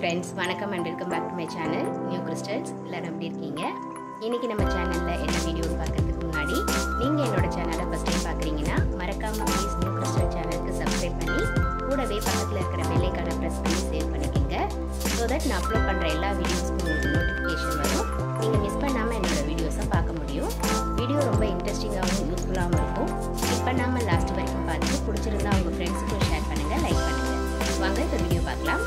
friends, வணக்கம் and welcome back to my channel New Crystals. எல்லாரும் எப்படி இருக்கீங்க? இன்னைக்கு நம்ம சேனல்ல என்ன வீடியோன்னு பார்க்கிறதுக்கு முன்னாடி நீங்க என்னோட சேனலை ஃபர்ஸ்ட் டைம் பார்க்கறீங்கன்னா மறக்காம ப்ளீஸ் New Crystal சேனலுக்கு subscribe பண்ணி கூடவே பக்கத்துல இருக்கிற பெல் ஐகானை பிரஸ் பண்ணி சேவ் பண்ணிக்கங்க so that நான் அப்லோட் பண்ற எல்லா வீடியோஸ்க்கும் உங்களுக்கு நோட்டிஃபிகேஷன் வரும். நீங்க மிஸ் பண்ணாம என்னோட வீடியோஸை பார்க்க முடியும். வீடியோ ரொம்ப இன்ட்ரஸ்டிங்காகவும் யூஸ்ஃபுல்லாகவும் இருக்கும். ஸ்கிப் பண்ணாம லாஸ்ட் வரைக்கும் பார்த்து பிடிச்சிருந்தா உங்க ஃப்ரெண்ட்ஸுக்கும் ஷேர் பண்ணுங்க, லைக் பண்ணுங்க. வாங்க இந்த வீடியோ பார்க்கலாம்.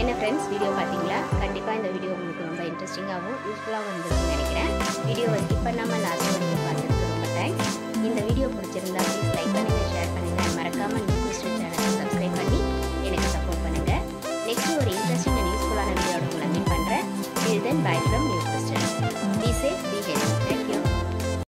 என்ன ஃப்ரெண்ட்ஸ், வீடியோ பார்த்தீங்களா? கண்டிப்பாக இந்த வீடியோ உங்களுக்கு ரொம்ப இன்ட்ரெஸ்டிங்காகவும் யூஸ்ஃபுல்லாகவும் இருந்திருக்குன்னு நினைக்கிறேன். வீடியோவை ஸ்கிப் பண்ணாமல் லாஸ்ட் வரைக்கும் பார்த்ததுக்கு ரொம்ப தேங்க்ஸ். இந்த வீடியோ பிடிச்சிருந்தா ப்ளீஸ் லைக் பண்ணுங்கள், ஷேர் பண்ணுங்கள். மறக்காமல் நியூ கிறிஸ்டல் சேனலை சப்ஸ்கிரைப் பண்ணி எனக்கு சப்போர்ட் பண்ணுங்கள். நெக்ஸ்ட் ஒரு இன்ட்ரெஸ்டிங் அண்ட் யூஸ்ஃபுல்லான வீடியோட உங்களை மீட் பண்ணுறேன். Till then, bye from New Crystals. Be safe, be healthy.